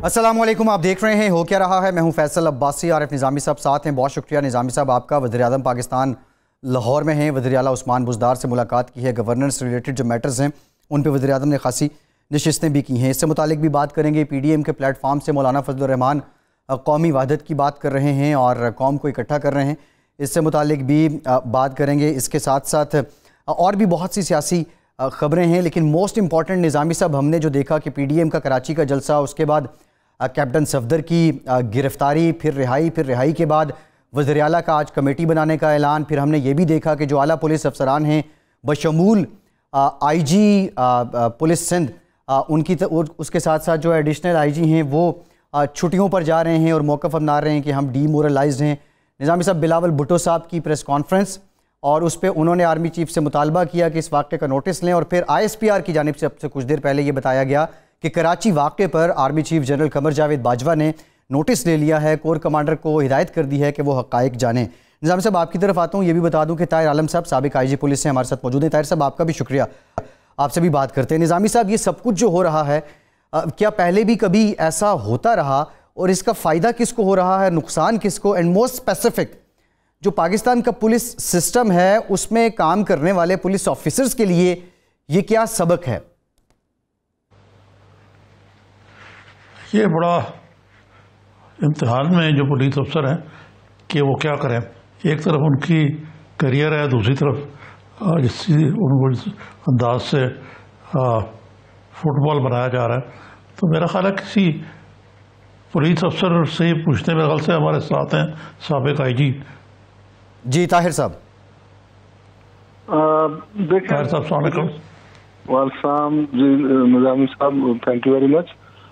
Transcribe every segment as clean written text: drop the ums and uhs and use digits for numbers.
अस्सलाम वालेकुम, आप देख रहे हैं हो क्या रहा है। मैं हूं फैसल अब्बासी। आरिफ निज़ामी साहब साथ हैं। बहुत शुक्रिया निज़ामी साहब आपका। वज़ीर-ए-आज़म पाकिस्तान लाहौर में हैं। वज़ीर आला उस्मान बुज़दार से मुलाकात की है। गवर्नेंस रिलेटेड जो मैटर्स हैं उन पर वज़ीर-ए-आज़म ने खासी नशिस्तें भी की हैं। इससे मुतालिक भी बात करेंगे। PDM के प्लेटफार्म से मौलाना फजलुर रहमान कौमी वहदत की बात कर रहे हैं और कौम को इकट्ठा कर रहे हैं, इससे मुतालिक भी बात करेंगे। इसके साथ साथ और भी बहुत सी सियासी ख़बरें हैं, लेकिन मोस्ट इम्पॉर्टेंट निज़ामी साहब हमने जो देखा कि PDM का कराची का जलसा, उसके बाद कैप्टन सफदर की गिरफ्तारी, फिर रिहाई के बाद वज़ीर आला का आज कमेटी बनाने का ऐलान। फिर हमने ये भी देखा कि जो आला पुलिस अफसरान हैं बशमूल IG पुलिस सिंध उनकी उसके साथ साथ जो एडिशनल IG हैं वो छुट्टियों पर जा रहे हैं और मौक़िफ़ अपना रहे हैं कि हम डीमोरलाइज्ड हैं। निज़ामी साहब, बिलावल भुट्टो साहब की प्रेस कॉन्फ्रेंस और उस पर उन्होंने आर्मी चीफ से मुतालबा किया कि इस वाक़े का नोटिस लें, और फिर ISPR की जानिब से अब से कुछ देर पहले ये बताया गया कि कराची वाक़े पर army chief general Qamar Javed Bajwa ने नोटिस ले लिया है। कोर कमांडर को हिदायत कर दी है कि वो हक़ाइक़ जानें। निज़ाम साहब, आपकी तरफ आता हूँ। ये भी बता दूँ कि ताहिर आलम साहब साबिक़ IG पुलिस से हमारे साथ मौजूद हैं। ताहिर साहब, आपका भी शुक्रिया, आपसे भी बात करते हैं। निज़ामी साहब, ये सब कुछ जो हो रहा है, क्या पहले भी कभी ऐसा होता रहा और इसका फ़ायदा किसको हो रहा है, नुकसान किसको? एंड मोस्ट स्पेसिफिक, जो पाकिस्तान का पुलिस सिस्टम है उसमें काम करने वाले पुलिस ऑफिसर्स के लिए ये क्या सबक है? ये बड़ा इम्तिहान में जो पुलिस अफसर हैं कि वो क्या करें। एक तरफ उनकी करियर है, दूसरी तरफ जिस उनको जिस अंदाज से फुटबॉल बनाया जा रहा है। तो मेरा ख्याल है किसी पुलिस अफसर से पूछने में गल से हमारे साथ हैं साबिक़ IG जी ताहिर साहब। देखिए वालेकुम जी निज़ामी साहब, thank you very much.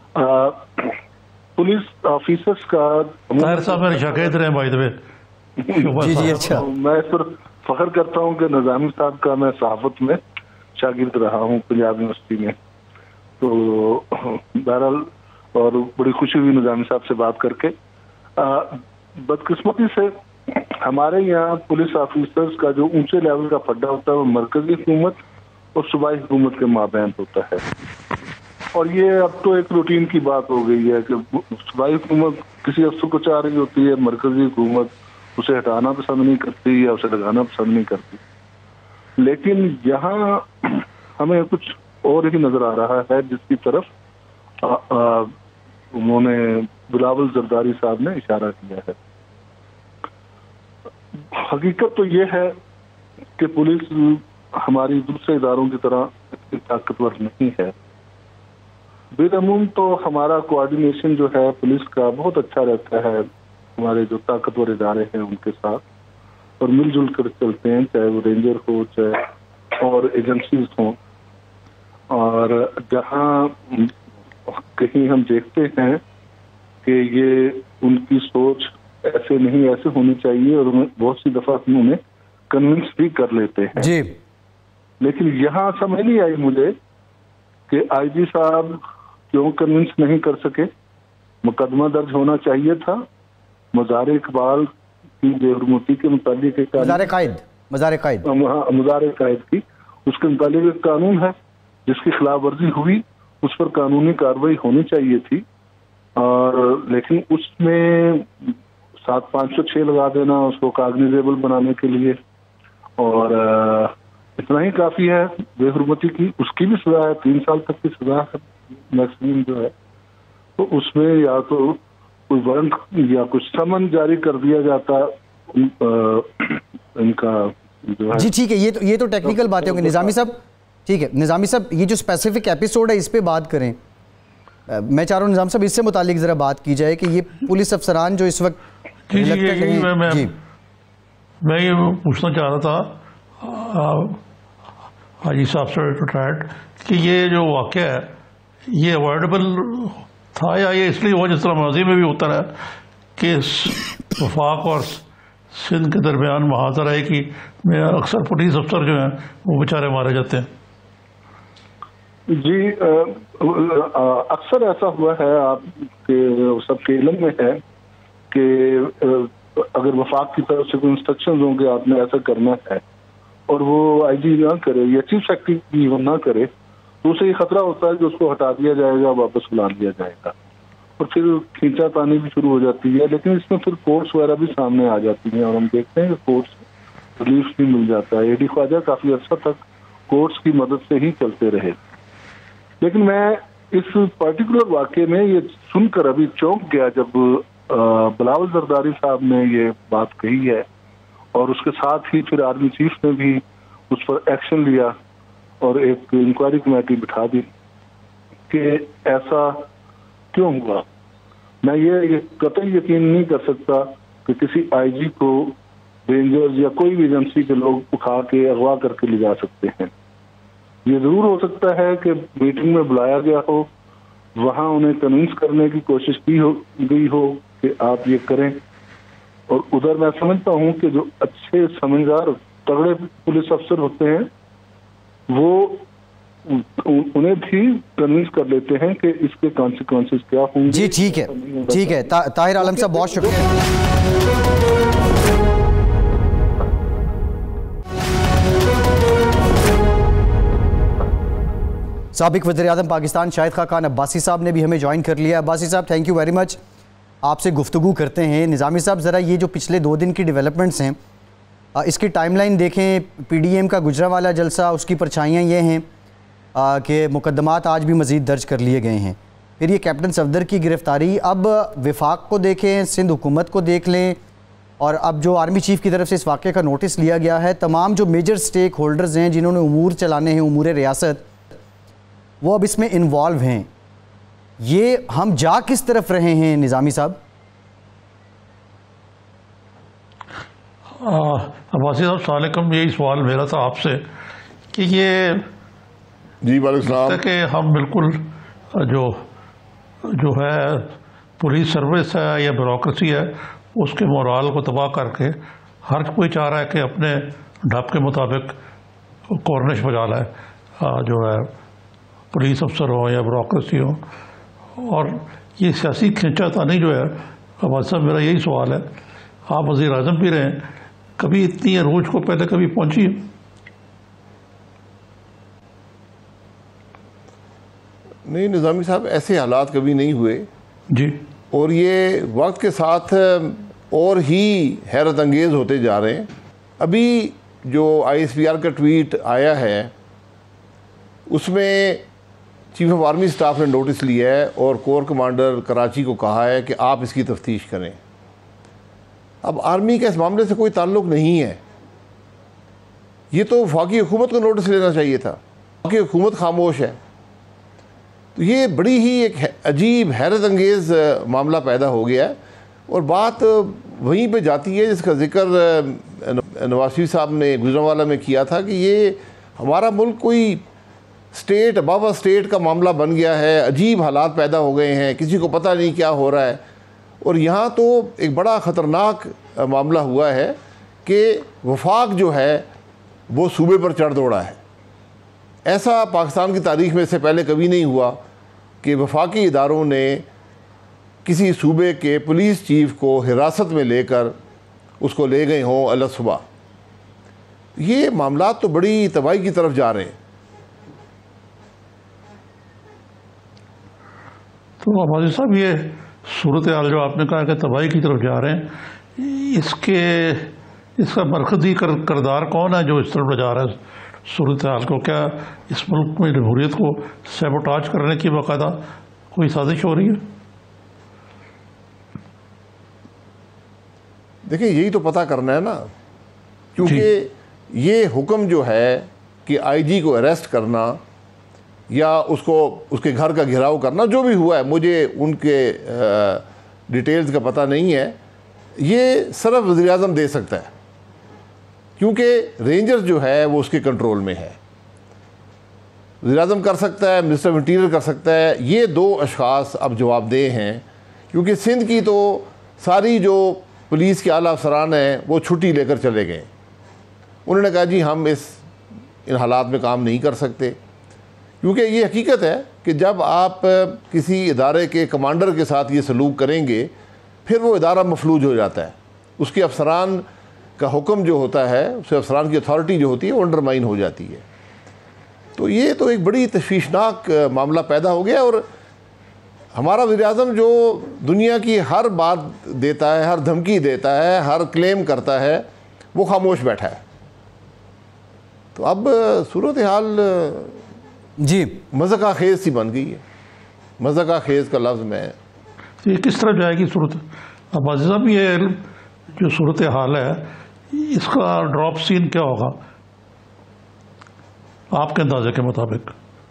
Police officers का ताहिर साहब मेरे शागिर्द रहे बाय द वे। जी अच्छा। मैं सिर्फ फख्र करता हूँ कि निज़ामी साहब का मैं सहाफ़त में शागिर्द रहा हूँ पंजाब यूनिवर्सिटी में। तो बहरहाल और बड़ी खुशी हुई निज़ामी साहब से बात करके। बदकिस्मती से हमारे यहाँ पुलिस ऑफिसर्स का जो ऊंचे लेवल का फड्डा होता है वो मरकजी हुकूमत और सूबाई हुकूमत के माबैन होता है, और ये अब तो एक रूटीन की बात हो गई है कि सूबाई हुकूमत किसी अफसर को चाह रही होती है, मरकजी हुकूमत उसे हटाना पसंद नहीं करती या उसे लगाना पसंद नहीं करती। लेकिन यहाँ हमें कुछ और ही नजर आ रहा है जिसकी तरफ उन्होंने बिलावल जरदारी साहब ने इशारा किया है। हकीकत तो ये है कि पुलिस हमारी दूसरे इदारों की तरह इतनी ताकतवर नहीं है। बेदमूम तो हमारा कोऑर्डिनेशन जो है पुलिस का बहुत अच्छा रहता है हमारे जो ताकतवर इदारे हैं उनके साथ, और मिलजुल कर चलते हैं, चाहे वो रेंजर हो चाहे और एजेंसीज हों। और जहाँ कहीं हम देखते हैं कि ये उनकी सोच ऐसे नहीं ऐसे होनी चाहिए और बहुत सी दफा हम उन्हें कन्विंस भी कर लेते हैं जी। लेकिन यहाँ समझ नहीं आई मुझे कि IG साहब क्यों कन्विंस नहीं कर सके। मुकदमा दर्ज होना चाहिए था मज़ार इकबाल की बेहरमती के मुताबिक, मज़ार कायद की उसके मुताबिक एक कानून है जिसकी खिलाफ वर्जी हुई, उस पर कानूनी कार्रवाई होनी चाहिए थी। और लेकिन उसमें 7-506 लगा देना उसको कागनिजेबल बनाने के लिए, और इतना ही काफी है। बेहरमती की उसकी भी सजा है, 3 साल तक की सजा है मैक्सिमम जो है। तो उसमें या तो कोई वारंट या कुछ समन जारी कर दिया जाता इनका जो है। जी ठीक है, ये तो टेक्निकल बातें होंगी निज़ामी साहब। ठीक है निज़ामी साहब, ये जो स्पेसिफिक एपिसोड है इस पे बात करें। मैं चाह रहा हूँ निज़ाम साहब इससे मुतालिक ज़रा बात की जाए कि ये पुलिस अफसरान जो इस वक्त मैं ये पूछना चाह रहा था हाजी साहब से रिटायर्ड कि ये जो वाक़या है ये अवॉइडेबल था या ये इसलिए हुआ जिस तरह माजी में भी होता रहा कि वफाक और सिंध के दरमियान महाजरा है कि अक्सर पुलिस अफसर जो हैं वो बेचारे मारे जाते हैं। जी अक्सर ऐसा हुआ है, आपके सबके इल्म में है कि अगर वफाक की तरफ से कोई इंस्ट्रक्शंस होंगे आपने ऐसा करना है और वो IG ना करे या चीफ सेक्रेटरी ना करे तो उसे ये खतरा होता है कि उसको हटा दिया जाएगा, वापस बुला लिया जाएगा। اور پھر کھینچا تانی بھی شروع ہو جاتی ہے، لیکن اس میں پھر کورٹس وغیرہ بھی سامنے آ جاتی ہیں اور ہم دیکھتے ہیں کہ کورٹس ریلیف بھی مل جاتا ہے۔ اے ڈی خواجہ کافی عرصہ تک کورٹس کی مدد سے ہی چلتے رہے، لیکن میں اس پرٹیکولر واقعے میں یہ سن کر ابھی چونک گیا جب بلاول زرداری صاحب نے یہ بات کہی ہے، اور اس کے ساتھ ہی پھر آرمی چیف نے بھی اس پر ایکشن لیا اور ایک انکوائری کمیٹی بٹھا دی کہ ایسا کیوں ہوا۔ میں یہ قطعی یقین نہیں کر سکتا کہ کسی آئی جی کو رینجرز یا کوئی بھی ایجنسی کے لوگ اٹھا کے اغوا کر کے لے جا سکتے ہیں۔ یہ ضرور ہو سکتا ہے کہ میٹنگ میں بلایا گیا ہو، وہاں انہیں کنونس کرنے کی کوشش کی گئی ہو کہ آپ یہ کریں، اور ادھر میں سمجھتا ہوں کہ جو اچھے سمجھدار تگڑے پولیس افسر ہوتے ہیں وہ انہیں بھی کنوینس کر لیتے ہیں کہ اس کے کانسیکوینسز کیا ہوں گے۔ جی ٹھیک ہے طاہر عالم صاحب، بہت شکریہ۔ سابق وزیر اعظم پاکستان شاہد خاقان عباسی صاحب نے بھی ہمیں جوائن کر لیا۔ عباسی صاحب تھینک یو ویری مچ، آپ سے گفتگو کرتے ہیں۔ نظامی صاحب ذرا یہ جو پچھلے 2 دن کی ڈیولپمنٹس ہیں اس کی ٹائم لائن دیکھیں۔ پی ڈی ایم کا گجرانوالہ جلسہ، اس کی پرچھائیاں یہ ہیں کہ مقدمات آج بھی مزید درج کر لیے گئے ہیں، پھر یہ کیپٹن صفدر کی گرفتاری، اب وفاق کو دیکھیں، سندھ حکومت کو دیکھ لیں، اور اب جو آرمی چیف کی طرف سے اس واقعے کا نوٹس لیا گیا ہے، تمام جو میجر سٹیک ہولڈرز ہیں جنہوں نے امور چلانے ہیں، امور ریاست، وہ اب اس میں انوالو ہیں۔ یہ ہم جا کس طرف رہے ہیں نظامی صاحب؟ عباسی صاحب السلام علیکم، یہی سوال میرا تھا آپ سے کہ یہ جی وعلیکم السلام کہ ہم بالکل جو ہے پولیس سروس ہے یا بیوروکریسی ہے اس کے مورال کو تباہ کر کے ہر کوئی چاہ رہا ہے کہ اپنے ڈھب کے مطابق کورنش بجا لائے، جو ہے پولیس افسر ہو یا بیوروکریسی ہو، اور یہ سیاسی کھینچا تانی جو ہے عباسی صاحب میرا یہی سوال ہے، آپ وزیر اعظم بھی رہے، کبھی اتنی عروج کو پہلے کبھی پہنچی؟ نہیں نظامی صاحب، ایسے حالات کبھی نہیں ہوئے جی، اور یہ وقت کے ساتھ اور ہی حیرت انگیز ہوتے جا رہے ہیں۔ ابھی جو آئی ایس پی آر کا ٹویٹ آیا ہے اس میں چیف آف آرمی سٹاف نے نوٹس لیا ہے اور کور کمانڈر کراچی کو کہا ہے کہ آپ اس کی تفتیش کریں۔ اب آرمی کا اس معاملے سے کوئی تعلق نہیں ہے، یہ تو وفاقی حکومت کو نوٹس لینا چاہیے تھا، وفاقی حکومت خاموش ہے۔ تو یہ بڑی ہی ایک عجیب حیرت انگیز معاملہ پیدا ہو گیا ہے، اور بات وہیں پہ جاتی ہے جس کا ذکر نواز شریف صاحب نے گجرانوالہ میں کیا تھا کہ یہ ہمارا ملک کوئی اسٹیٹ ابو اسٹیٹ کا معاملہ بن گیا ہے، عجیب حالات پیدا ہو گئے ہیں، کسی کو پتہ نہیں کیا ہو رہا ہے۔ اور یہاں تو ایک بڑا خطرناک معاملہ ہوا ہے کہ وفاق جو ہے وہ صوبے پر چڑھ دوڑا ہے۔ ایسا پاکستان کی تاریخ میں اس سے پہلے کبھی نہیں ہوا کہ وفاقی اداروں نے کسی صوبے کے پولیس چیف کو حراست میں لے کر اس کو لے گئے ہوں الگ صبح۔ یہ معاملات تو بڑی تباہی کی طرف جا رہے ہیں۔ تو عباسی صاحب یہ صورتحال جو آپ نے کہا کہ تباہی کی طرف جا رہے ہیں، اس کا مرکزی کردار کون ہے جو اس طرف لے جا رہا ہے صورتحال کو؟ کیا اس ملک میں جمہوریت کو سیبوٹاج کرنے کی باقاعدہ کوئی سازش ہو رہی ہے؟ دیکھیں یہی تو پتہ کرنا ہے نا، کیونکہ یہ حکم جو ہے کہ آئی جی کو اریسٹ کرنا یا اس کے گھر کا گھیراؤ کرنا، جو بھی ہوا ہے مجھے ان کے ڈیٹیلز کا پتہ نہیں ہے، یہ صرف وزیر اعظم دے سکتا ہے، کیونکہ رینجر جو ہے وہ اس کے کنٹرول میں ہے۔ وزیر اعظم کر سکتا ہے، منسٹر آف انٹیریئر کر سکتا ہے، یہ 2 اشخاص اب جواب دہ ہیں، کیونکہ سندھ کی تو ساری جو پولیس کے اعلیٰ افسران ہیں وہ چھٹی لے کر چلے گئے۔ انہوں نے کہا جی ہم ان حالات میں کام نہیں کر سکتے، کیونکہ یہ حقیقت ہے کہ جب آپ کسی ادارے کے کمانڈر کے ساتھ یہ سلوک کریں گے پھر وہ ادارہ مفلوج ہو جاتا ہے، اس کے افسران کا حکم جو ہوتا ہے، اس کے افسران کی اتھارٹی جو ہوتی ہے وہ انڈرمائن ہو جاتی ہے۔ تو یہ تو ایک بڑی تشویشناک معاملہ پیدا ہو گیا، اور ہمارا وزیراعظم جو دنیا کی ہر بات دیتا ہے، ہر دھمکی دیتا ہے، ہر کلیم کرتا ہے، وہ خاموش بیٹھا ہے. تو اب صورتحال جی مذاق خیز سی بن گئی ہے. مذاق خیز کا لفظ میں یہ کس طرح جائے گی صورت؟ اب عزیز صاحب یہ جو صورتحال ہے اس کا ڈراپ سین کیا ہوگا آپ کے اندازے کے مطابق؟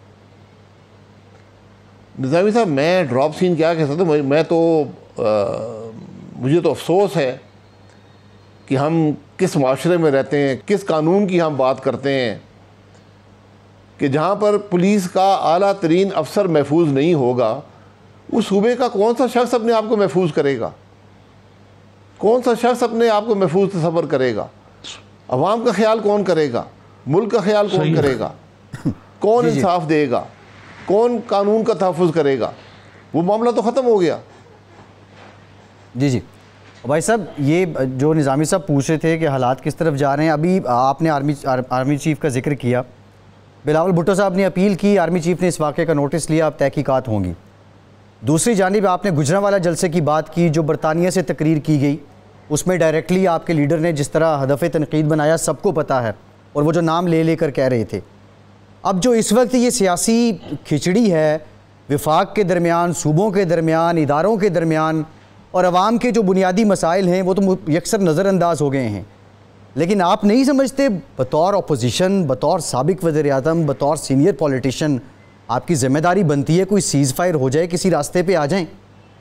نظامی صاحب میں ڈراپ سین کیا کہہ سکتا ہوں. میں تو مجھے تو افسوس ہے کہ ہم کس معاشرے میں رہتے ہیں، کس قانون کی ہم بات کرتے ہیں کہ جہاں پر پولیس کا اعلیٰ ترین افسر محفوظ نہیں ہوگا، اس صوبے کا کون سا شخص اپنے آپ کو محفوظ کرے گا؟ کون سا شخص اپنے آپ کو محفوظ تصور کرے گا؟ عوام کا خیال کون کرے گا؟ ملک کا خیال کون کرے گا؟ کون انصاف دے گا؟ کون قانون کا تحفظ کرے گا؟ وہ معاملہ تو ختم ہو گیا. جی بھائی صاحب، یہ جو نظامی صاحب پوچھ رہے تھے کہ حالات کس طرف جا رہے ہیں، ابھی آپ نے آرمی چیف کا ذکر کیا، بلاول بھٹو صاحب نے اپیل کی، آرمی چیف نے اس واقعے کا نوٹس لیا، اب تحقیقات ہوں گی. دوسری جانب آپ نے گجرانوالہ جلسے کی بات کی جو برطانیہ سے تقریر کی گئی، اس میں ڈائریکٹلی آپ کے لیڈر نے جس طرح ہدف تنقید بنایا سب کو پتہ ہے، اور وہ جو نام لے کر کہہ رہے تھے. اب جو اس وقت یہ سیاسی کھچڑی ہے وفاق کے درمیان، صوبوں کے درمیان، اداروں کے درمیان، اور عوام کے جو بنیادی مسائل ہیں وہ تو یکسر نظر انداز ہو گئے ہیں، لیکن آپ نہیں سمجھتے بطور اپوزیشن، بطور سابق وزیر اعظم، بطور سینئر پولیٹیشین آپ کی ذمہ داری بنتی ہے کوئی سیز فائر ہو جائے، کسی راستے پہ آ جائیں؟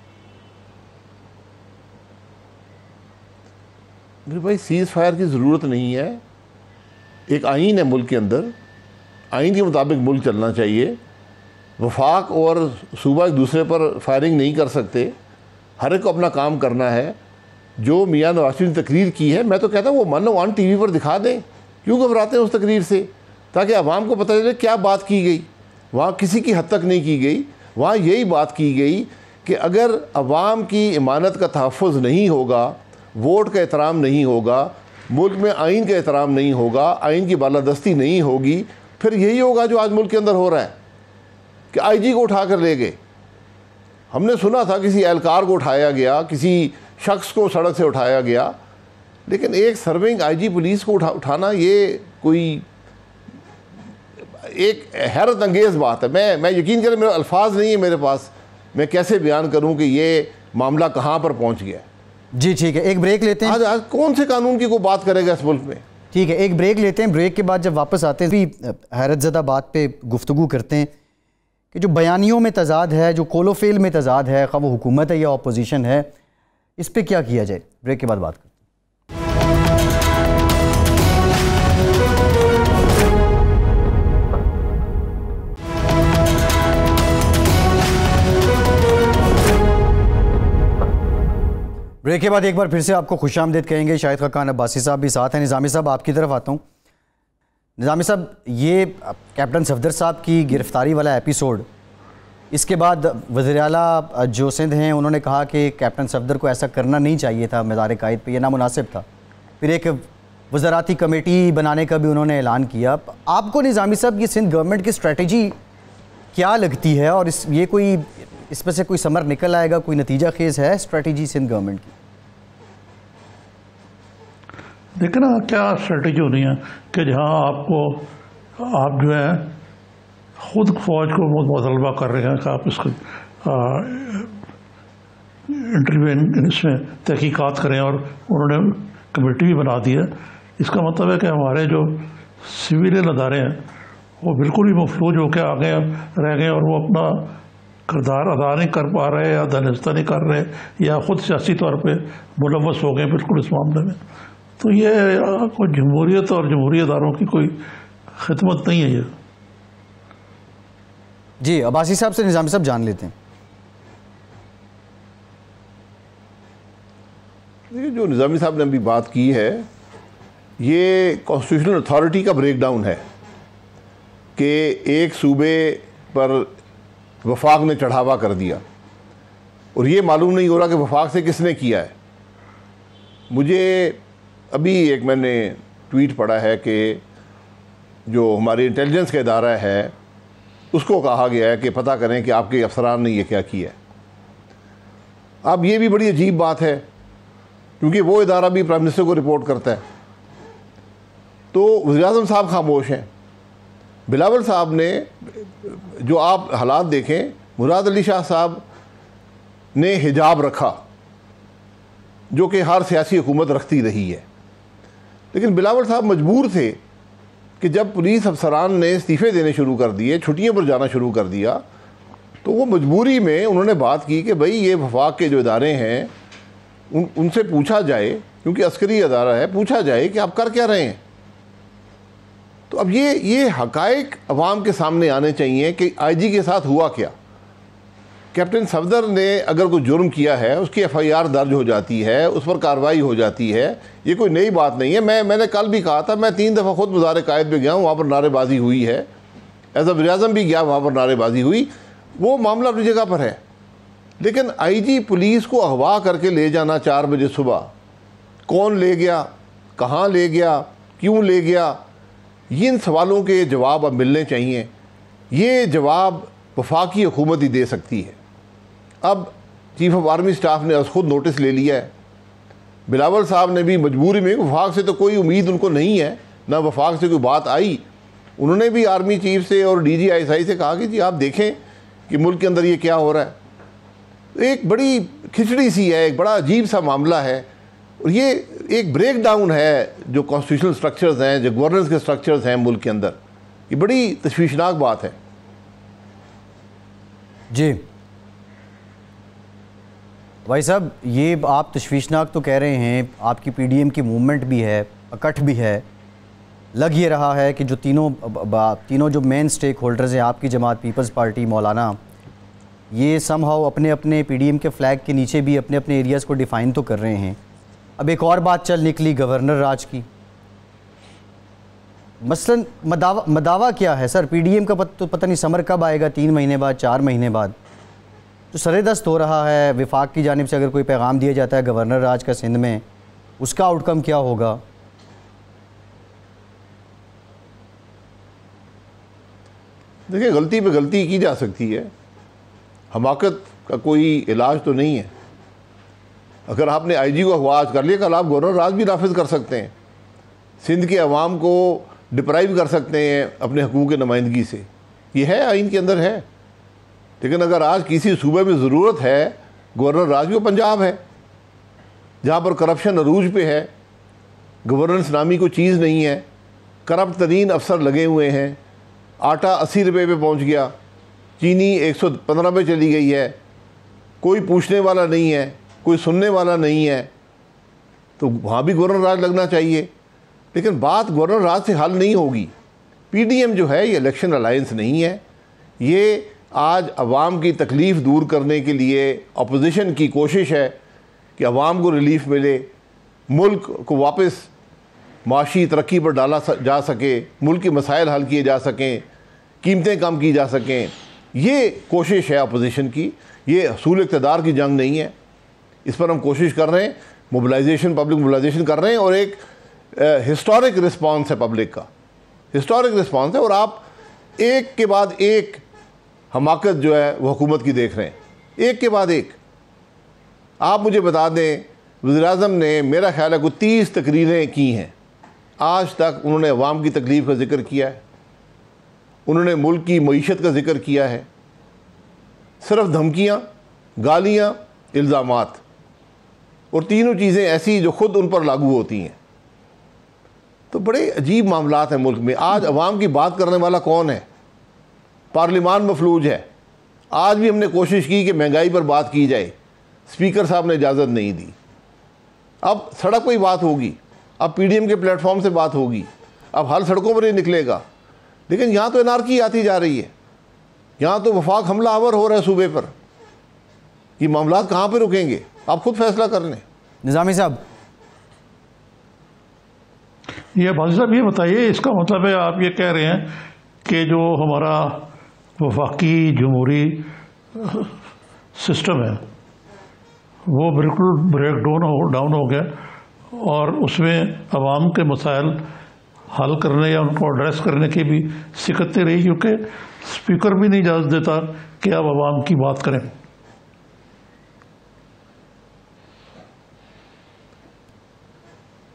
میرے بھائی سیز فائر کی ضرورت نہیں ہے. ایک آئین ہے ملک کے اندر، آئین کے مطابق ملک چلنا چاہیے. وفاق اور صوبہ ایک دوسرے پر فائرنگ نہیں کر سکتے، ہر ایک کو اپنا کام کرنا ہے. جو میاں نواز شریف نے تقریر کی ہے، میں تو کہتا ہوں وہ 1 on 1 ٹی وی پر دکھا دیں. کیوں گھبراتے ہیں اس تقریر سے؟ تاکہ عوام کو پتہ چلے کیا بات کی گئی. وہاں کسی کی حد تک نہیں کی گئی، وہاں یہی بات کی گئی کہ اگر عوام کی امانت کا تحفظ نہیں ہوگا، ووٹ کا احترام نہیں ہوگا، ملک میں آئین کا احترام نہیں ہوگا، آئین کی بالادستی نہیں ہوگی، پھر یہی ہوگا جو آج ملک کے اندر ہو رہا ہے کہ آئی جی کو اٹھا کر لے گئے. ہم نے سنا تھا کسی اہلکار کو اٹھایا گیا، کسی شخص کو سڑک سے اٹھایا گیا، لیکن ایک سرونگ آئی جی پولیس کو اٹھانا یہ کوئی ایک حیرت انگیز بات ہے. میں یقین کریں میرے الفاظ نہیں ہیں میرے پاس، میں کیسے بیان کروں کہ یہ معاملہ کہاں پر پہنچ گیا ہے. جی ٹھیک ہے، ایک بریک لیتے ہیں. آج کون سے قانون کی کوئی بات کرے گا اس ملک میں؟ ٹھیک ہے، ایک بریک لیتے ہیں. بریک کے بعد جب واپس آتے ہیں بھی حیرت زدہ بات پہ گفتگو کرتے ہیں کہ جو بیانیوں میں تضاد ہے، جو قول و فعل میں تضاد ہے، خواہ وہ حکومت ہے یا اپوزیشن ہے، اس پہ کیا کیا جائے. بریک کے بعد بات کرتے ہیں. بریک کے بعد ایک بار پھر سے آپ کو خوش آمدید کہیں گے. شاہد خاقان عباسی صاحب بھی ساتھ ہیں. نظامی صاحب آپ کی طرف آتا ہوں. نظامی صاحب، یہ کیپٹن صفدر صاحب کی گرفتاری والا ایپیسوڈ، اس کے بعد وزیر اعلیٰ جو سندھ ہیں انہوں نے کہا کہ کیپٹن صفدر کو ایسا کرنا نہیں چاہیے تھا، مزار قائد پہ یہ نامناسب تھا. پھر ایک وزاراتی کمیٹی بنانے کا بھی انہوں نے اعلان کیا. آپ کو نظامی صاحب یہ سندھ گورنمنٹ کی اسٹریٹجی کیا لگتی ہے، اور یہ کوئی اس میں سے کوئی ثمر نکل آئے گا، کوئی نتیجہ خیز ہے اسٹریٹجی سندھ گورنمنٹ کی؟ دیکھنا کیا اسٹریٹجی ہونی ہے کہ جہاں آپ جو ہے خود فوج کو مطالبہ کر رہے ہیں کہ آپ اس کو انٹرویو اس میں تحقیقات کریں، اور انہوں نے کمیٹی بھی بنا دی ہے. اس کا مطلب ہے کہ ہمارے جو سویلین ادارے ہیں وہ بالکل ہی مفلوج ہو کے آگے رہ گئے، اور وہ اپنا کردار ادا نہیں کر پا رہے، یا دانستہ نہیں کر رہے، یا خود سیاسی طور پہ ملوث ہو گئے بالکل اس معاملے میں. تو یہ کوئی جمہوریت اور جمہوری اداروں کی کوئی خدمت نہیں ہے یہ. جی عباسی صاحب سے نظامی صاحب جان لیتے ہیں. جو نظامی صاحب نے ابھی بات کی ہے یہ کانسٹیٹیوشنل اتھارٹی کا بریک ڈاؤن ہے کہ ایک صوبے پر وفاق نے چڑھاوا کر دیا، اور یہ معلوم نہیں ہو رہا کہ وفاق سے کس نے کیا ہے. مجھے ابھی ایک میں نے ٹویٹ پڑھا ہے کہ جو ہماری انٹیلیجنس کا ادارہ ہے اس کو کہا گیا ہے کہ پتہ کریں کہ آپ کے افسران نے یہ کیا کیا ہے. اب یہ بھی بڑی عجیب بات ہے کیونکہ وہ ادارہ بھی پرائم منسٹر کو رپورٹ کرتا ہے، تو وزیر اعظم صاحب خاموش ہیں۔ بلاول صاحب نے، جو آپ حالات دیکھیں، مراد علی شاہ صاحب نے حجاب رکھا جو کہ ہر سیاسی حکومت رکھتی رہی ہے، لیکن بلاول صاحب مجبور تھے کہ جب پولیس افسران نے استعفے دینے شروع کر دیے، چھٹیوں پر جانا شروع کر دیا، تو وہ مجبوری میں انہوں نے بات کی کہ بھئی یہ وفاق کے جو ادارے ہیں ان سے پوچھا جائے، کیونکہ عسکری ادارہ ہے، پوچھا جائے کہ آپ کر کیا رہے ہیں۔ تو اب یہ حقائق عوام کے سامنے آنے چاہیے کہ آئی جی کے ساتھ ہوا کیا۔ کیپٹن صفدر نے اگر کوئی جرم کیا ہے، اس کی ایف آئی آر درج ہو جاتی ہے، اس پر کارروائی ہو جاتی ہے، یہ کوئی نئی بات نہیں ہے۔ میں نے کل بھی کہا تھا، میں 3 دفعہ خود مزار قائد پہ گیا ہوں، وہاں پر نعرے بازی ہوئی ہے، ایز اے وزیر اعظم بھی گیا، وہاں پر نعرے بازی ہوئی، وہ معاملہ اپنی جگہ پر ہے۔ لیکن آئی جی پولیس کو اغوا کر کے لے جانا 4 بجے صبح، کون لے گیا، کہاں لے گیا، کیوں لے گیا، ان سوالوں کے جواب اب ملنے چاہیے۔ یہ جواب وفاقی حکومت ہی دے سکتی ہے۔ اب چیف آف آرمی سٹاف نے از خود نوٹس لے لیا ہے، بلاول صاحب نے بھی مجبوری میں، وفاق سے تو کوئی امید ان کو نہیں ہے، نہ وفاق سے کوئی بات آئی، انہوں نے بھی آرمی چیف سے اور D G I S I سے کہا کہ جی آپ دیکھیں کہ ملک کے اندر یہ کیا ہو رہا ہے۔ ایک بڑی کھچڑی سی ہے، ایک بڑا عجیب سا معاملہ ہے، اور یہ ایک بریک ڈاؤن ہے جو کانسٹیٹیوشنل سٹرکچرز ہیں، جو گورننس کے سٹرکچرز ہیں ملک کے اندر، یہ بڑی تشویشناک بات ہے۔ جی بھائی صاحب، یہ آپ تشویشناک تو کہہ رہے ہیں، آپ کی پی ڈی ایم کی موومنٹ بھی ہے، اکٹھ بھی ہے، لگ یہ رہا ہے کہ جو تینوں جو مین سٹیک ہولڈرز ہیں آپ کی جماعت پیپلز پارٹی، مولانا، یہ سم ہاؤ اپنے اپنے پی ڈی ایم کے فلیگ کے نیچے بھی اپنے اپنے ایریاز کو ڈیفائن تو کر رہے ہیں۔ اب ایک اور بات چل نکلی گورنر راج کی، مثلاً مداوع کیا ہے سر؟ پی ڈی ایم کا تو پتہ نہیں سمر کب آئے گا، 3 مہینے بعد، 4 مہینے بعد، جو سر دست ہو رہا ہے وفاق کی جانب سے اگر کوئی پیغام دیا جاتا ہے گورنر راج کا سندھ میں، اس کا آؤٹ کم کیا ہوگا؟ دیکھیں، غلطی پہ غلطی کی جا سکتی ہے، حماقت کا کوئی علاج تو نہیں ہے۔ اگر آپ نے آئی جی کو اغوا کر لیا، کل آپ گورنر راج بھی نافذ کر سکتے ہیں، سندھ کے عوام کو ڈپرائیو کر سکتے ہیں اپنے حقوق نمائندگی سے، یہ ہے آئین کے اندر ہے۔ لیکن اگر آج کسی صوبے میں ضرورت ہے گورنر راج کو، پنجاب ہے جہاں پر کرپشن عروج پہ ہے، گورننس نامی کوئی چیز نہیں ہے، کرپٹ ترین افسر لگے ہوئے ہیں، آٹا 80 روپے پہ پہنچ گیا، چینی 115 پہ چلی گئی ہے، کوئی پوچھنے والا نہیں ہے، کوئی سننے والا نہیں ہے، تو وہاں بھی گورنر راج لگنا چاہیے۔ لیکن بات گورنر راج سے حل نہیں ہوگی۔ پی ڈی ایم جو ہے یہ الیکشن الائنس نہیں ہے، یہ آج عوام کی تکلیف دور کرنے کے لیے اپوزیشن کی کوشش ہے کہ عوام کو ریلیف ملے، ملک کو واپس معاشی ترقی پر ڈالا جا سکے، ملک کے مسائل حل کیے جا سکیں، قیمتیں کم کی جا سکیں، یہ کوشش ہے اپوزیشن کی، یہ حصول اقتدار کی جنگ نہیں ہے۔ اس پر ہم کوشش کر رہے ہیں، موبلائزیشن، پبلک موبلائزیشن کر رہے ہیں، اور ایک ہسٹورک رسپانس ہے پبلک کا، ہسٹورک رسپانس ہے، اور آپ ایک کے بعد ایک حماقت جو ہے وہ حکومت کی دیکھ رہے ہیں، ایک کے بعد ایک۔ آپ مجھے بتا دیں، وزیر اعظم نے میرا خیال ہے کوئی 30 تقریریں کی ہیں، آج تک انہوں نے عوام کی تکلیف کا ذکر کیا ہے، انہوں نے ملک کی معیشت کا ذکر کیا ہے، صرف دھمکیاں، گالیاں، الزامات، اور تینوں چیزیں ایسی جو خود ان پر لاگو ہوتی ہیں۔ تو بڑے عجیب معاملات ہیں ملک میں۔ آج عوام کی بات کرنے والا کون ہے؟ پارلیمان مفلوج ہے۔ آج بھی ہم نے کوشش کی کہ مہنگائی پر بات کی جائے، اسپیکر صاحب نے اجازت نہیں دی۔ اب سڑک پہ ہی بات ہوگی، اب پی ڈی ایم کے پلیٹ فارم سے بات ہوگی، اب حل سڑکوں پر ہی نکلے گا۔ لیکن یہاں تو انارکی آتی جا رہی ہے، یہاں تو وفاق حملہ آور ہو رہا ہے صوبے پر۔ یہ معاملات کہاں پہ رکیں گے؟ آپ خود فیصلہ کر لیں۔ نظامی صاحب، یہ بازی صاحب یہ بتائیے، اس کا مطلب ہے آپ یہ کہہ رہے ہیں کہ جو ہمارا وفاقی جمہوری سسٹم ہے وہ بالکل بریک ڈاؤن ہو گیا، اور اس میں عوام کے مسائل حل کرنے یا ان کو ایڈریس کرنے کی بھی سکت نہیں رہی، کیونکہ اسپیکر بھی نہیں اجازت دیتا کہ آپ عوام کی بات کریں۔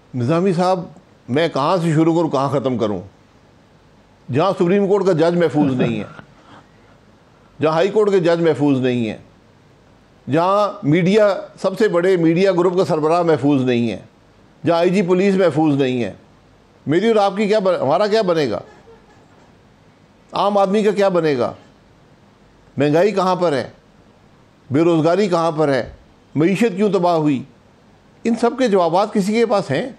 نظامی صاحب میں کہاں سے شروع کروں کہاں ختم کروں؟ جہاں سپریم کورٹ کا جج محفوظ نہیں ہے، جہاں ہائی کورٹ کے جج محفوظ نہیں ہیں، جہاں میڈیا سب سے بڑے میڈیا گروپ کا سربراہ محفوظ نہیں ہے، جہاں آئی جی پولیس محفوظ نہیں ہے، میری اور آپ کی ہمارا کیا بنے گا؟ عام آدمی کا کیا بنے گا؟ مہنگائی کہاں پر ہے؟ بے روزگاری کہاں پر ہے؟ معیشت کیوں تباہ ہوئی؟ ان سب کے جوابات کسی کے پاس ہیں؟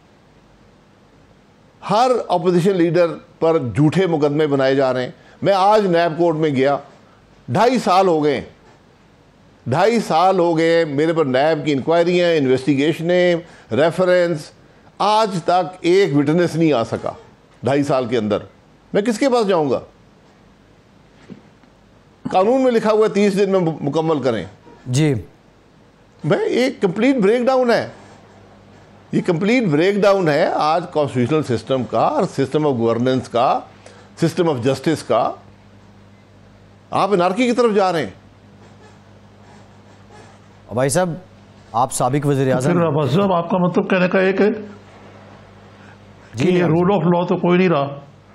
ہر اپوزیشن لیڈر پر جھوٹے مقدمے بنائے جا رہے ہیں. میں آج نیب کورٹ میں گیا، 2.5 سال ہو گئے، 2.5 سال ہو گئے میرے پر نیب کی انکوائریاں، انویسٹیگیشنیں، ریفرنس، آج تک ایک وٹنس نہیں آ سکا 2.5 سال کے اندر. میں کس کے پاس جاؤں گا؟ قانون میں لکھا ہوا ہے 30 دن میں مکمل کریں. جی میں ایک کمپلیٹ بریک ڈاؤن ہے، یہ کمپلیٹ بریک ڈاؤن ہے آج کانسٹیٹیوشنل سسٹم کا اور سسٹم آف گورننس کا، سسٹم آف جسٹس کا. آپ انارکی کی طرف جا رہے ہیں. بھائی صاحب آپ سابق وزیر اعظم، صاحب آپ کا مطلب کہنے کا ایک ہے کہ یہ رول آف لا تو کوئی نہیں رہا.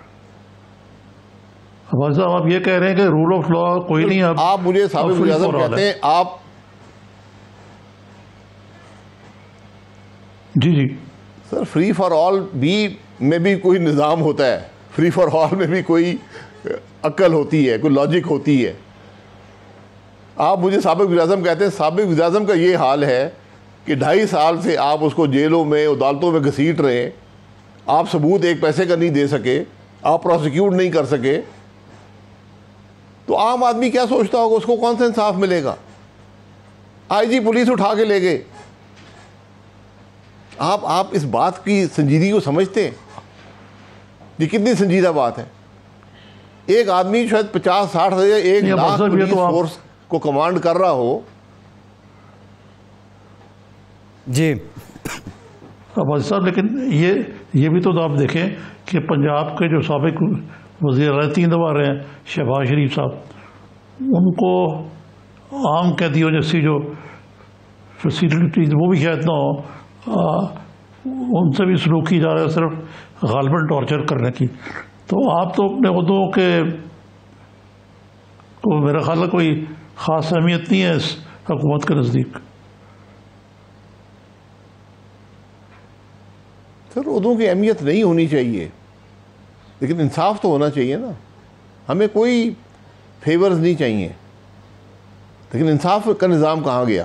صاحب آپ یہ کہہ رہے ہیں کہ رول آف لا کوئی نہیں. آپ مجھے سابق وزیر اعظم کہتے ہیں، آپ جی سر فری فار آل میں بھی کوئی نظام ہوتا ہے، فری فار آل میں بھی کوئی عقل ہوتی ہے، کوئی لاجک ہوتی ہے. آپ مجھے سابق وزیر اعظم کہتے ہیں، سابق وزیر اعظم کا یہ حال ہے کہ 2.5 سال سے آپ اس کو جیلوں میں عدالتوں میں گھسیٹ رہے ہیں، آپ ثبوت ایک پیسے کا نہیں دے سکے، آپ پروسیکیوٹ نہیں کر سکے. تو عام آدمی کیا سوچتا ہوگا؟ اس کو کون سا انصاف ملے گا؟ آئی جی پولیس اٹھا کے لے گئے. آپ اس بات کی سنجیدگی کو سمجھتے ہیں؟ یہ کتنی سنجیدہ بات ہے؟ ایک آدمی شاید 50-60 ہزار 1 لاکھ پولیس فورس کو کمانڈ کر رہا ہو. جی صاحب لیکن یہ بھی تو آپ دیکھیں کہ پنجاب کے جو سابق وزیر 3 دفعہ رہے ہیں شہباز شریف صاحب، ان کو عام قیدیوں جیسی جو فیسلٹیز وہ بھی شاید نہ ہو، ان سے بھی سلوک کی جا رہا ہے صرف غالباً ٹارچر کرنے کی. تو آپ تو اپنے عہدوں کے کو میرا خیال ہے کوئی خاص اہمیت نہیں ہے اس حکومت کے نزدیک. سر عہدوں کی اہمیت نہیں ہونی چاہیے، لیکن انصاف تو ہونا چاہیے نا. ہمیں کوئی فیورز نہیں چاہیے، لیکن انصاف کا نظام کہاں گیا؟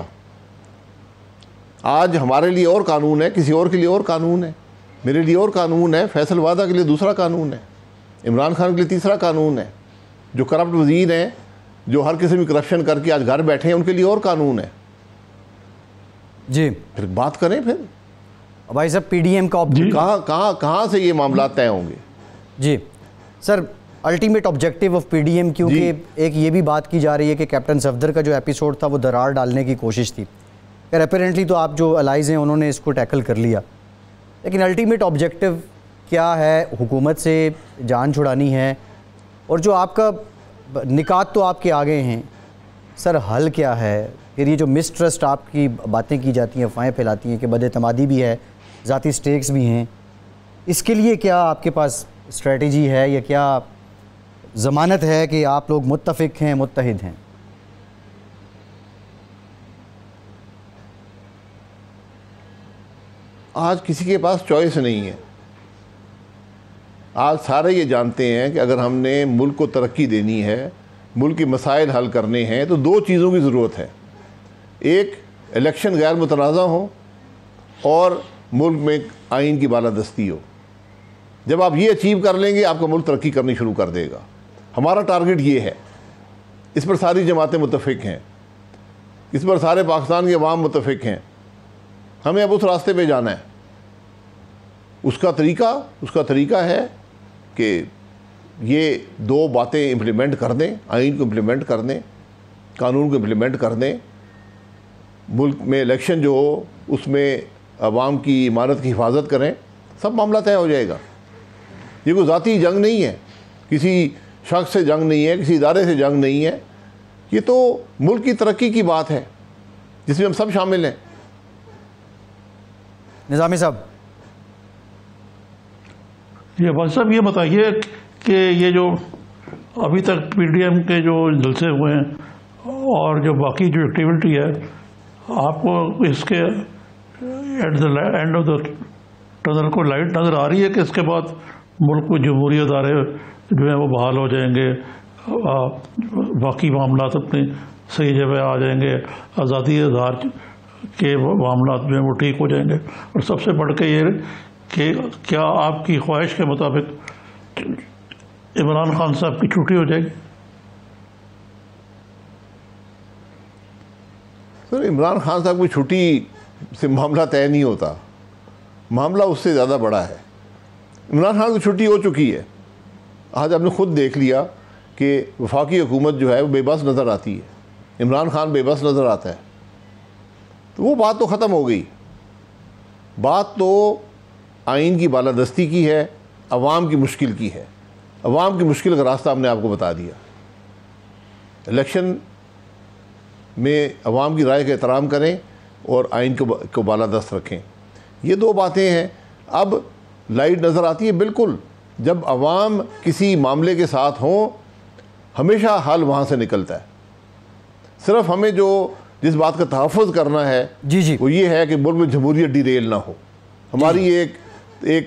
آج ہمارے لیے اور قانون ہے، کسی اور کے لیے اور قانون ہے. میرے لیے اور قانون ہے، فیصل وادہ کے لیے دوسرا قانون ہے، عمران خان کے لیے تیسرا قانون ہے. جو کرپٹ وزیر ہیں، جو ہر قسم کی کرپشن کر کے آج گھر بیٹھے ہیں، ان کے لیے اور قانون ہے. جی پھر بات کریں. پھر بھائی صاحب پی ڈی ایم کا کہاں سے یہ معاملات طے ہوں گے؟ جی sir ultimate objective of P D M, کیونکہ ایک یہ بھی بات کی جا رہی ہے کہ کیپٹن صفدر کا جو ایپیسوڈ تھا وہ درار ڈالنے کی کوشش تھی. خیر اپیرنٹلی تو آپ جو الائز ہیں انہوں نے اس کو ٹیکل کر لیا، لیکن الٹیمیٹ آبجیکٹیو کیا ہے؟ حکومت سے جان چھڑانی ہے، اور جو آپ کا نکات تو آپ کے آگے ہیں سر، حل کیا ہے؟ پھر یہ جو مسٹرسٹ آپ کی باتیں کی جاتی ہیں، افواہیں پھیلاتی ہیں کہ بد اعتمادی بھی ہے، ذاتی سٹیکس بھی ہیں، اس کے لیے کیا آپ کے پاس اسٹریٹجی ہے یا کیا ضمانت ہے کہ آپ لوگ متفق ہیں، متحد ہیں؟ آج کسی کے پاس چوائس نہیں ہے. آج سارے یہ جانتے ہیں کہ اگر ہم نے ملک کو ترقی دینی ہے، ملک کے مسائل حل کرنے ہیں، تو 2 چیزوں کی ضرورت ہے. ایک الیکشن غیر متنازع ہو، اور ملک میں آئین کی بالادستی ہو. جب آپ یہ اچیو کر لیں گے، آپ کا ملک ترقی کرنی شروع کر دے گا. ہمارا ٹارگٹ یہ ہے، اس پر ساری جماعتیں متفق ہیں، اس پر سارے پاکستان کے عوام متفق ہیں. ہمیں اب اس راستے پہ جانا ہے. اس کا طریقہ ہے کہ یہ 2 باتیں امپلیمنٹ کر دیں، آئین کو امپلیمنٹ کر دیں، قانون کو امپلیمنٹ کر دیں. ملک میں الیکشن جو ہو اس میں عوام کی امانت کی حفاظت کریں، سب معاملہ طے ہو جائے گا. یہ کوئی ذاتی جنگ نہیں ہے، کسی شخص سے جنگ نہیں ہے، کسی ادارے سے جنگ نہیں ہے. یہ تو ملک کی ترقی کی بات ہے جس میں ہم سب شامل ہیں. نظامی صاحب یہ بھائی صاحب یہ بتائیے کہ یہ جو ابھی تک پی ڈی ایم کے جو جلسے ہوئے ہیں اور جو باقی جو ایکٹیویٹی ہے، آپ کو اس کے at the end of the tunnel کو لائٹ نظر آ رہی ہے کہ اس کے بعد ملک کو جمہوری ادارے جو ہیں وہ بحال ہو جائیں گے، باقی معاملات اپنی صحیح جگہ آ جائیں گے، آزادی اظہار کے معاملات جو ہیں وہ ٹھیک ہو جائیں گے؟ اور سب سے بڑھ کے یہ کہ کیا آپ کی خواہش کے مطابق عمران خان صاحب کی چھٹی ہو جائے گی؟ سر، عمران خان صاحب کی چھٹی سے معاملہ طے نہیں ہوتا، معاملہ اس سے زیادہ بڑا ہے۔ عمران خان کی چھٹی ہو چکی ہے، آج آپ نے خود دیکھ لیا کہ وفاقی حکومت جو ہے وہ بے بس نظر آتی ہے، عمران خان بے بس نظر آتا ہے، تو وہ بات تو ختم ہو گئی۔ بات تو آئین کی بالادستی کی ہے، عوام کی مشکل کی ہے۔ عوام کی مشکل کا راستہ ہم نے آپ کو بتا دیا۔ الیکشن میں عوام کی رائے کا احترام کریں اور آئین کو بالادست رکھیں، یہ دو باتیں ہیں۔ اب لائٹ نظر آتی ہے، بالکل، جب عوام کسی معاملے کے ساتھ ہوں ہمیشہ حل وہاں سے نکلتا ہے۔ صرف ہمیں جس بات کا تحفظ کرنا ہے وہ یہ ہے کہ ملک میں جمہوریت ڈیریل نہ ہو۔ ہماری ایک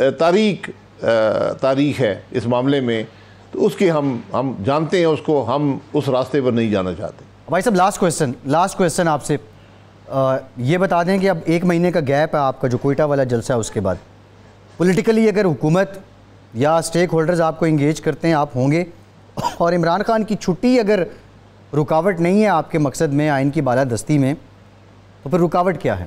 تاریخ ہے اس معاملے میں، تو اس کے ہم جانتے ہیں اس کو، ہم اس راستے پر نہیں جانا چاہتے۔ بھائی صاحب لاسٹ کویسچن آپ سے یہ بتا دیں کہ اب 1 مہینے کا گیپ ہے آپ کا جو کوئٹہ والا جلسہ ہے، اس کے بعد پولیٹیکلی اگر حکومت یا اسٹیک ہولڈرز آپ کو انگیج کرتے ہیں آپ ہوں گے، اور عمران خان کی چھٹی اگر رکاوٹ نہیں ہے آپ کے مقصد میں آئین کی بالادستی میں، تو پھر رکاوٹ کیا ہے؟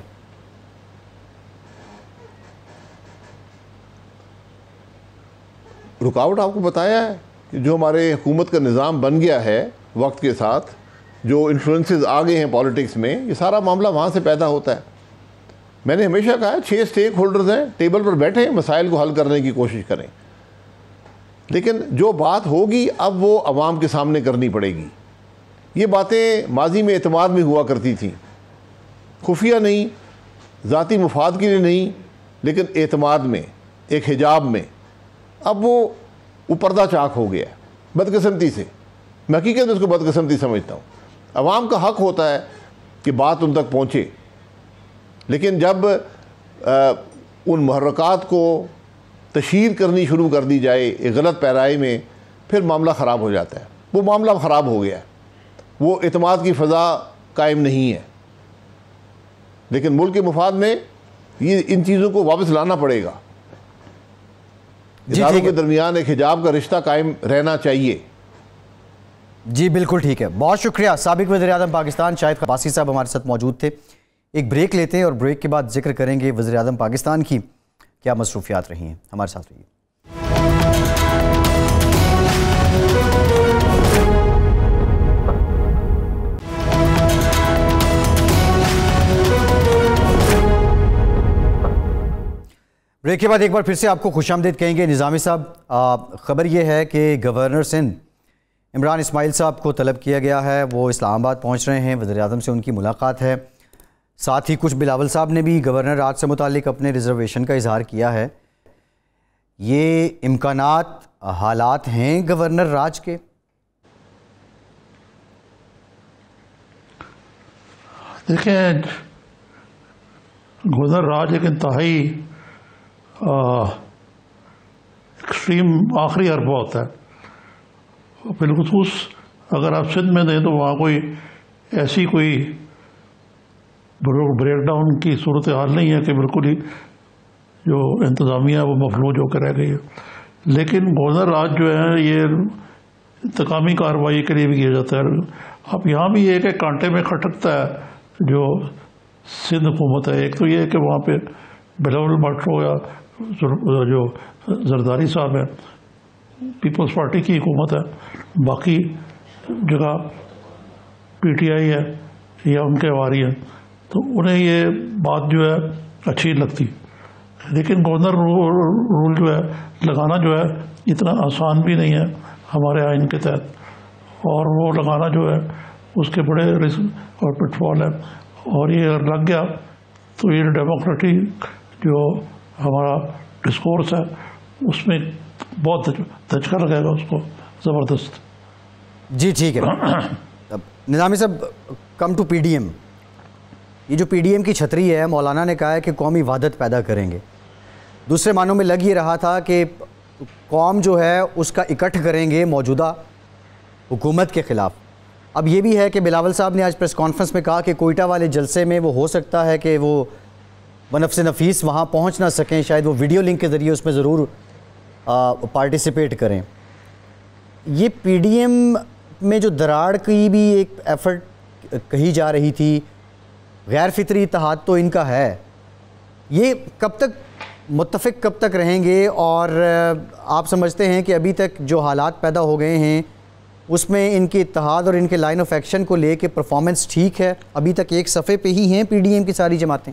رکاوٹ آپ کو بتایا ہے کہ جو ہمارے حکومت کا نظام بن گیا ہے وقت کے ساتھ، جو انفلوئنسز آ گئے ہیں پالیٹکس میں، یہ سارا معاملہ وہاں سے پیدا ہوتا ہے۔ میں نے ہمیشہ کہا ہے 6 اسٹیک ہولڈرز ہیں، ٹیبل پر بیٹھے ہیں، مسائل کو حل کرنے کی کوشش کریں، لیکن جو بات ہوگی اب وہ عوام کے سامنے کرنی پڑے گی۔ یہ باتیں ماضی میں اعتماد میں ہوا کرتی تھیں، خفیہ نہیں، ذاتی مفاد کے لیے نہیں، لیکن اعتماد میں، ایک حجاب میں۔ اب وہ پردہ چاک ہو گیا ہے بدقسمتی سے۔ میں حقیقت میں اس کو بدقسمتی سمجھتا ہوں۔ عوام کا حق ہوتا ہے کہ بات ان تک پہنچے، لیکن جب ان محرکات کو تشہیر کرنی شروع کر دی جائے ایک غلط پیرائی میں، پھر معاملہ خراب ہو جاتا ہے۔ وہ معاملہ خراب ہو گیا ہے، وہ اعتماد کی فضا قائم نہیں ہے۔ لیکن ملک کے مفاد میں ان چیزوں کو واپس لانا پڑے گا۔ اداروں کے درمیان ایک حجاب کا رشتہ قائم رہنا چاہیے۔ جی بالکل ٹھیک ہے، بہت شکریہ۔ سابق وزیر اعظم پاکستان شاہد عباسی صاحب ہمارے ساتھ موجود تھے۔ ایک بریک لیتے ہیں اور بریک کے بعد ذکر کریں گے وزیر اعظم پاکستان کی کیا مصروفیات رہی ہیں۔ ہمارے ساتھ رہیے۔ بریک کے بعد ایک بار پھر سے آپ کو خوش آمدید کہیں گے۔ نظامی صاحب، خبر یہ ہے کہ گورنر سندھ عمران اسماعیل صاحب کو طلب کیا گیا ہے، وہ اسلام آباد پہنچ رہے ہیں، وزیر اعظم سے ان کی ملاقات ہے۔ ساتھ ہی کچھ بلاول صاحب نے بھی گورنر راج سے متعلق اپنے ریزرویشن کا اظہار کیا ہے۔ یہ امکانات، حالات ہیں گورنر راج کے؟ دیکھیں، گورنر راج ایک انتہائی ایکسٹریم آخری حربہ ہوتا ہے۔ بالخصوص اگر آپ سندھ میں دیں تو وہاں کوئی ایسی کوئی بریک ڈاؤن کی صورتحال نہیں ہے کہ بالکل ہی جو انتظامیہ ہے وہ مفلوج ہو کر رہ گئی ہے۔ لیکن گورنر راج جو ہے یہ انتقامی کارروائی کے لیے بھی کیا جاتا ہے۔ اب یہاں بھی ایک کانٹے میں کھٹکتا ہے جو سندھ حکومت ہے۔ ایک تو یہ ہے کہ وہاں پہ بلاول بھٹ ہو یا جو زرداری صاحب ہے، پیپلز پارٹی کی حکومت ہے، باقی جگہ پی ٹی آئی ہے یا ان کے واری ہیں، تو انہیں یہ بات جو ہے اچھی لگتی۔ لیکن گورنر رول جو ہے لگانا جو ہے اتنا آسان بھی نہیں ہے ہمارے آئین کے تحت، اور وہ لگانا جو ہے اس کے بڑے رسک اور پٹ فال ہے، اور یہ اگر لگ گیا تو یہ ڈیموکریٹک جو ہمارا ڈسکورس ہے اس میں بہت دھچکا لگے گا اس کو زبردست. جی ٹھیک ہے. نظامی صاحب, come to P D M. یہ جو پی ڈی ایم کی چھتری ہے, مولانا نے کہا ہے کہ قومی وحدت پیدا کریں گے. دوسرے معنوں میں لگ یہ رہا تھا کہ قوم جو ہے اس کا اکٹھ کریں گے موجودہ حکومت کے خلاف. اب یہ بھی ہے کہ بلاول صاحب نے آج پریس کانفرنس میں کہا کہ کوئٹہ والے جلسے میں وہ ہو سکتا ہے کہ وہ بنفس نفیس وہاں پہنچ نہ سکیں, شاید وہ ویڈیو لنک کے ذریعے اس میں ضرور پارٹیسپیٹ کریں. یہ پی ڈی ایم میں جو دراڑ کی بھی ایک ایفرٹ کہی جا رہی تھی, غیر فطری اتحاد تو ان کا ہے, یہ کب تک متفق کب تک رہیں گے؟ اور آپ سمجھتے ہیں کہ ابھی تک جو حالات پیدا ہو گئے ہیں اس میں ان کے اتحاد اور ان کے لائن آف ایکشن کو لے کے پرفارمنس ٹھیک ہے؟ ابھی تک ایک صفحے پہ ہی ہیں پی ڈی ایم کی ساری جماعتیں.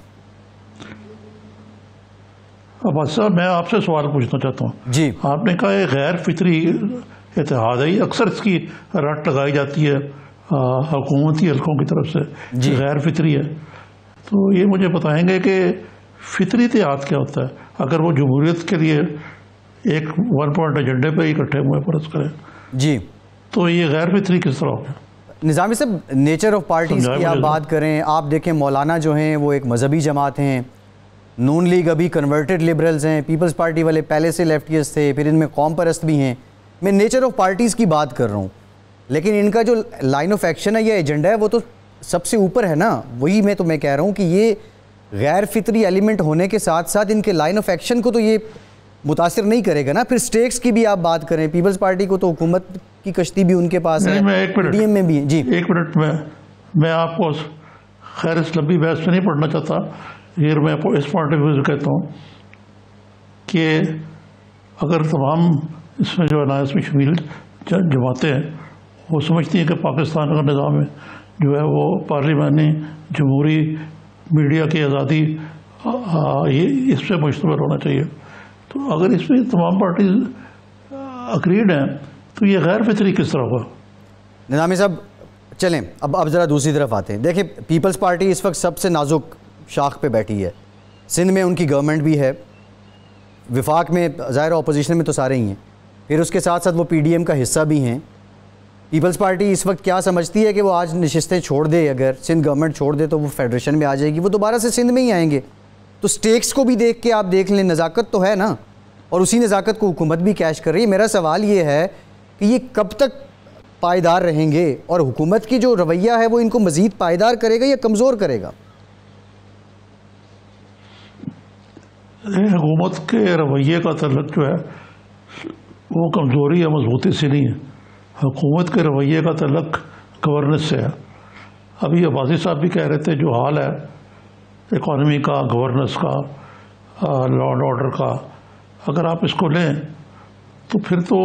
عباس صاحب, میں آپ سے سوال پوچھنا چاہتا ہوں. جی, آپ نے کہا یہ غیر فطری اتحاد ہے, اکثر اس کی رٹ لگائی جاتی ہے حکومتی حلقوں کی طرف سے جی, غیر فطری ہے. تو یہ مجھے بتائیں گے کہ فطری اتحاد کیا ہوتا ہے اگر وہ جمہوریت کے لیے ایک ون پوائنٹ ایجنڈے پہ اکٹھے ہوئے فرض کریں؟ جی, تو یہ غیر فطری کس طرح ہوگا؟ نظامی صاحب, نیچر آف پارٹیز کی آپ بات کریں, آپ دیکھیں مولانا جو ہیں وہ ایک مذہبی جماعت ہیں, نون لیگ ابھی کنورٹڈ لبرلز ہیں, پیپلز پارٹی والے پہلے سے لیفٹیز تھے, پھر ان میں قوم پرست بھی ہیں. میں نیچر آف پارٹیز کی بات کر رہا ہوں, لیکن ان کا جو لائن آف ایکشن ہے یا ایجنڈا ہے وہ تو سب سے اوپر ہے نا. وہی میں کہہ رہا ہوں کہ یہ غیر فطری ایلیمنٹ ہونے کے ساتھ ساتھ ان کے لائن آف ایکشن کو تو یہ متاثر نہیں کرے گا نا. پھر سٹیکس کی بھی آپ بات کریں, پیپلز پارٹی کو تو حکومت کی کشتی بھی ان کے پاس ہے, پی ڈی ایم میں بھی. جی, ایک منٹ میں آپ کو خیر اس لمبی بحث میں نہیں پڑھنا چاہتا, یہ میں اس پوائنٹ آف ویو سے کہتا ہوں کہ اگر تمام اس میں جو ہے اس میں شامل جماعتیں ہیں وہ سمجھتی ہیں کہ پاکستان کا نظام ہے جو ہے وہ پارلیمانی جمہوری میڈیا کی آزادی یہ اس پہ مشتمل ہونا چاہیے, تو اگر اس میں تمام پارٹیز اگریڈ ہیں تو یہ غیر فطری کس طرح ہوگا؟ نظامی صاحب چلیں اب ذرا دوسری طرف آتے ہیں. دیکھیں, پیپلز پارٹی اس وقت سب سے نازک شاخ پہ بیٹھی ہے. سندھ میں ان کی گورنمنٹ بھی ہے, وفاق میں ظاہر اپوزیشن میں تو سارے ہی ہیں, پھر اس کے ساتھ ساتھ وہ پی ڈی ایم کا حصہ بھی ہیں. پیپلز پارٹی اس وقت کیا سمجھتی ہے کہ وہ آج نشستیں چھوڑ دے, اگر سندھ گورنمنٹ چھوڑ دے تو وہ فیڈریشن میں آ جائے گی, وہ دوبارہ سے سندھ میں ہی آئیں گے. تو سٹیکس کو بھی دیکھ کے آپ دیکھ لیں, نزاکت تو ہے نا, اور اسی نزاکت کو حکومت بھی کیش کر رہی ہے. میرا سوال یہ ہے کہ یہ کب تک پائیدار رہیں گے, اور حکومت کی جو رویہ ہے وہ ان کو مزید پائیدار کرے گا یا کمزور کرے گا؟ حکومت کے رویے کا تعلق جو ہے وہ کمزوری یا مضبوطی سے نہیں ہے, حکومت کے رویے کا تعلق گورننس سے ہے. ابھی عباسی صاحب بھی کہہ رہے تھے جو حال ہے اکانومی کا, گورننس کا, لا اینڈ آرڈر کا, اگر آپ اس کو لیں تو پھر تو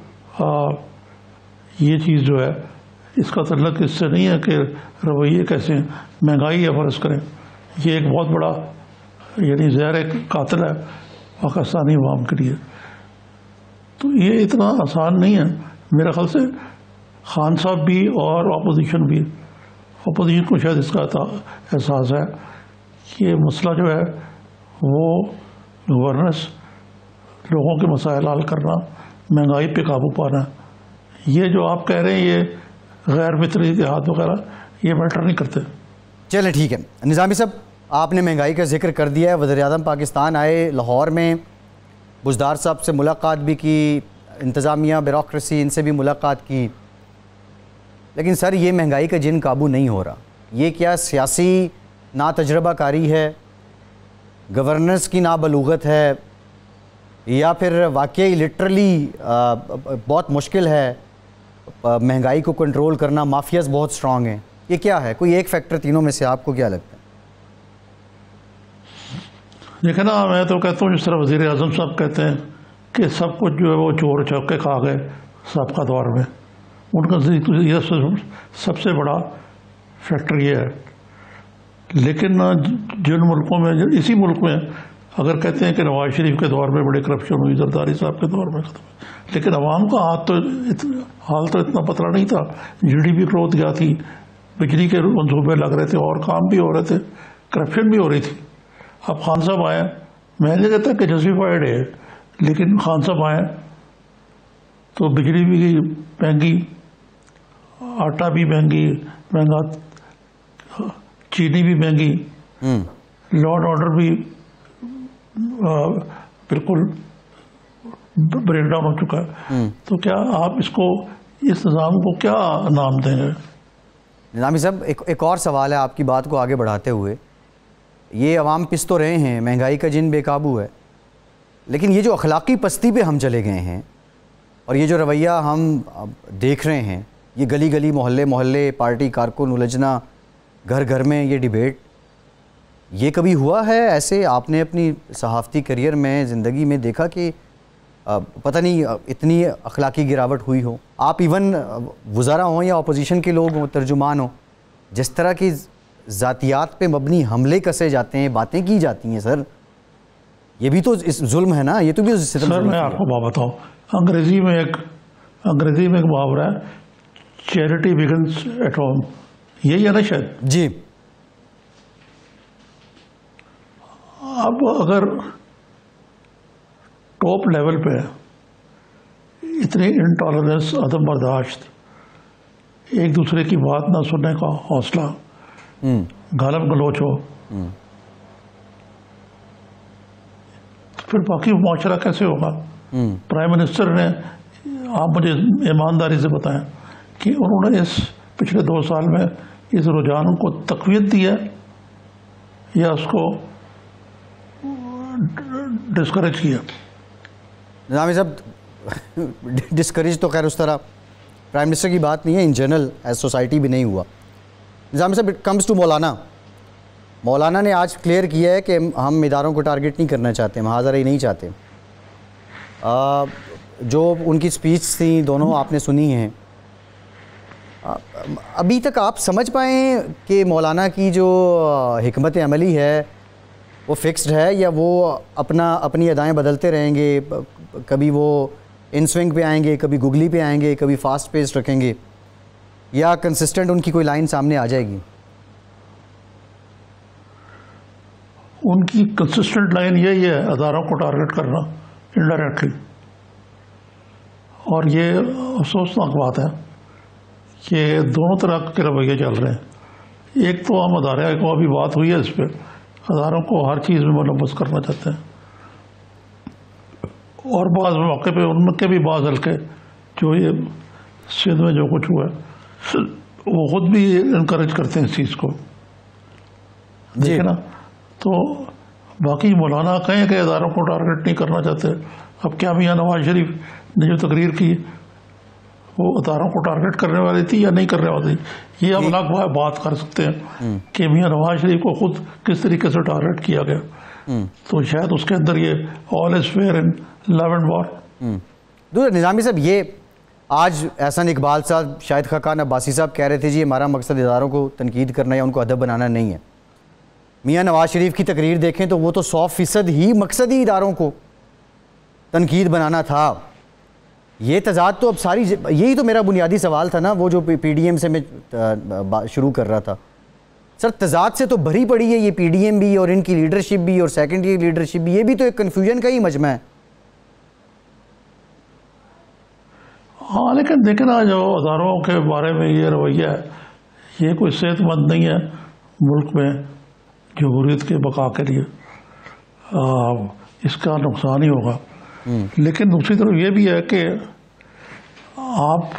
یہ چیز جو ہے اس کا تعلق اس سے نہیں ہے کہ رویے کیسے ہیں. مہنگائی ہے فرض کریں, یہ ایک بہت بڑا یعنی زہر ایک قاتل ہے پاکستانی عوام کے لیے, تو یہ اتنا آسان نہیں ہے. میرے خیال سے خان صاحب بھی اور اپوزیشن بھی, اپوزیشن کو شاید اس کا احساس ہے کہ یہ مسئلہ جو ہے وہ گورننس, لوگوں کے مسائل حل کرنا, مہنگائی پہ قابو پانا, یہ جو آپ کہہ رہے ہیں یہ غیر فطری اتحاد وغیرہ یہ میٹر نہیں کرتے. چلیں ٹھیک ہے. نظامی صاحب, آپ نے مہنگائی کا ذکر کر دیا ہے, وزیر اعظم پاکستان آئے, لاہور میں بزدار صاحب سے ملاقات بھی کی, انتظامیہ بیوروکریسی ان سے بھی ملاقات کی, لیکن سر یہ مہنگائی کا جن قابو نہیں ہو رہا. یہ کیا سیاسی ناتجربہ کاری ہے, گورننس کی نابلوغت ہے, یا پھر واقعی لٹرلی بہت مشکل ہے مہنگائی کو کنٹرول کرنا, مافیاز بہت سٹرانگ ہیں؟ یہ کیا ہے, کوئی ایک فیکٹر تینوں میں سے آپ کو کیا لگتا ہے؟ دیکھیں نا, میں تو کہتا ہوں جس طرح وزیر اعظم صاحب کہتے ہیں کہ سب کچھ جو ہے وہ چور چوکے کھا گئے سابقہ دور میں, ان کا یہ سب سے بڑا فیکٹر یہ ہے. لیکن جن ملکوں میں, اسی ملک میں اگر کہتے ہیں کہ نواز شریف کے دور میں بڑی کرپشن ہوئی, زرداری صاحب کے دور میں ختم, لیکن عوام کا حال تو اتنا پتلا نہیں تھا. جی ڈی پی گروتھ کیا تھی, بجلی کے منصوبے لگ رہے تھے اور کام بھی ہو رہے تھے, کرپشن بھی ہو رہی تھی. اب خان صاحب آئے, میں نہیں کہتا کہ جسٹیفائڈ ہے, لیکن خان صاحب آئے تو بجلی بھی مہنگی, آٹا بھی مہنگا, چینی بھی مہنگی, لا اینڈ آرڈر بھی بالکل بریک ڈاؤن ہو چکا ہے. تو کیا آپ اس نظام کو کیا نام دیں گے؟ نظامی صاحب ایک اور سوال ہے آپ کی بات کو آگے بڑھاتے ہوئے. یہ عوام پس تو رہے ہیں, مہنگائی کا جن بے قابو ہے, لیکن یہ جو اخلاقی پستی پہ ہم چلے گئے ہیں اور یہ جو رویہ ہم دیکھ رہے ہیں, یہ گلی گلی محلے پارٹی کارکن الجھنا, گھر گھر میں یہ ڈیبیٹ, یہ کبھی ہوا ہے ایسے آپ نے اپنی صحافتی کریئر میں زندگی میں دیکھا کہ پتہ نہیں اتنی اخلاقی گراوٹ ہوئی ہو؟ آپ ایون وزراء ہوں یا اپوزیشن کے لوگ ہوں, ترجمان ہوں, جس طرح کی ذاتیات پہ مبنی حملے کسے جاتے ہیں, باتیں کی جاتی ہیں, سر یہ بھی تو ظلم ہے نا, یہ تو بھی سر میں آپ کو بات بتاؤں, انگریزی میں ایک محاورہ ہے, چیریٹی بگنس ایٹ ہوم, یہی ہے نا شاید؟ جی. اب اگر ٹاپ لیول پہ اتنی انٹالرنس, عدم برداشت, ایک دوسرے کی بات نہ سننے کا حوصلہ, گالم گلوچ ہو, تو پھر باقی معاشرہ کیسے ہوگا؟ پرائم منسٹر نے, آپ مجھے ایمانداری سے بتائیں کہ انہوں نے اس پچھلے 2 سال میں اس رجحان کو تقویت دی ہے یا اس کو ڈسکریج کیا؟ نظامی صاحب ڈسکریج تو خیر اس طرح پرائم منسٹر کی بات نہیں ہے, ان جنرل ایز سوسائٹی بھی نہیں ہوا. نظامی صاحب اٹ کمز ٹو مولانا نے آج کلیئر کیا ہے کہ ہم اداروں کو ٹارگٹ نہیں کرنا چاہتے, محاذرہ ہی نہیں چاہتے. جو ان کی سپیچ تھیں دونوں آپ نے سنی ہیں, ابھی تک آپ سمجھ پائیں کہ مولانا کی جو حکمت عملی ہے وہ فکسڈ ہے یا وہ اپنی ادائیں بدلتے رہیں گے, کبھی وہ ان سوئنگ پہ آئیں گے, کبھی گگلی پہ آئیں گے, کبھی فاسٹ پیس رکھیں گے, یا کنسسٹنٹ ان کی کوئی لائن سامنے آ جائے گی؟ ان کی کنسسٹنٹ لائن یہی ہے, اداروں کو ٹارگٹ کرنا انڈائریکٹلی. اور یہ افسوسناک بات ہے کہ دونوں طرح کے رویے چل رہے ہیں. ایک تو ہم ادارے کو, ابھی بات ہوئی ہے اس پہ, اداروں کو ہر چیز میں ملوث کرنا چاہتے ہیں, اور بعض موقع پہ ان کے بھی بعض حلقے جو یہ سندھ میں جو کچھ ہوا ہے وہ خود بھی انکریج کرتے ہیں اس چیز کو, دیکھیں نا. تو باقی مولانا کہیں کہ اداروں کو ٹارگٹ نہیں کرنا چاہتے. اب کیا میاں نواز شریف نے جو تقریر کی وہ اداروں کو ٹارگٹ کرنے والی تھی یا نہیں کرنے والی تھی؟ یہ ہم الگ بات کر سکتے ہیں کہ میاں نواز شریف کو خود کس طریقے سے ٹارگٹ کیا گیا. تو شاید اس کے اندر یہ آل از fair in love and war. نظامی صاحب, یہ آج احسن اقبال صاحب, شاہد خاقان عباسی صاحب کہہ رہے تھے جی ہمارا مقصد اداروں کو تنقید کرنا یا ان کو ادب بنانا نہیں ہے. میاں نواز شریف کی تقریر دیکھیں تو وہ تو 100% ہی مقصد ہی اداروں کو تنقید بنانا تھا. یہ تضاد تو اب ساری, یہی تو میرا بنیادی سوال تھا نا, وہ جو پی ڈی ایم سے میں شروع کر رہا تھا. سر تضاد سے تو بھری پڑی ہے یہ پی ڈی ایم بھی اور ان کی لیڈرشپ بھی اور سیکنڈری لیڈرشپ بھی, یہ بھی تو ایک کنفیوژن کا ہی مجمع ہے. ہاں لیکن دیکھنا جو اداروں کے بارے میں یہ رویہ ہے یہ کوئی صحت مند نہیں ہے ملک میں جمہوریت کے بقا کے لیے. اس کا نقصان ہی ہوگا. لیکن دوسری طرف یہ بھی ہے کہ آپ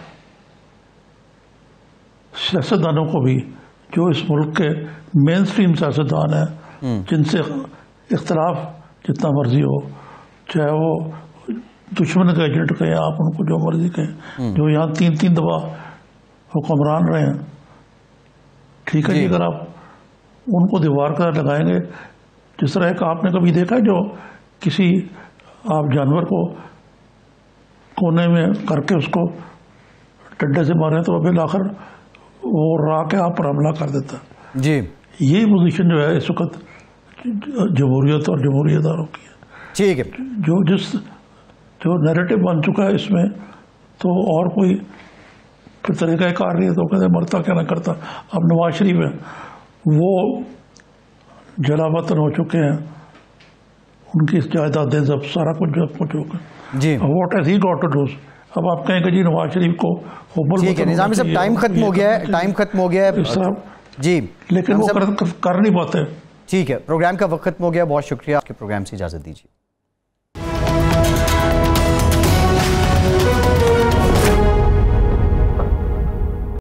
سیاستدانوں کو بھی, جو اس ملک کے مین سٹریم سیاستدان ہیں جن سے اختلاف جتنا مرضی ہو, چاہے وہ دشمن کا ایجنٹ کہیں, آپ ان کو جو مرضی کہیں, جو یہاں 3 دفعہ حکمران رہے ہیں, ٹھیک ہے جی, اگر آپ ان کو دیوار کا لگائیں گے, جس طرح ایک آپ نے کبھی دیکھا جو کسی آپ جانور کو کونے میں کر کے اس کو ڈنڈے سے مارے تو ابھی آخر وہ راہ کے آپ پر حملہ کر دیتا ہے جی. یہی پوزیشن جو ہے اس وقت جمہوریت اور جمہوری اداروں کی ہے. ٹھیک ہے. جو نیریٹو بن چکا ہے اس میں, تو اور کوئی پھر طریقہ کار نہیں ہے. تو کہتے مرتا کیا نہ کرتا. اب نواز شریف ہے وہ جلا وطن ہو چکے ہیں, ان کی جائیدادیں سب سارا کچھ جو پہنچ ہوگا جی what has he got to do. اب آپ کہیں کہ جی نواز شریف کو ٹھیک ہے نظامی صاحب ٹائم ختم ہو گیا ہے جی لیکن وہ کر نہیں پاتے. ٹھیک ہے پروگرام کا وقت ختم ہو گیا. بہت شکریہ. آپ کے پروگرام سے اجازت دیجیے.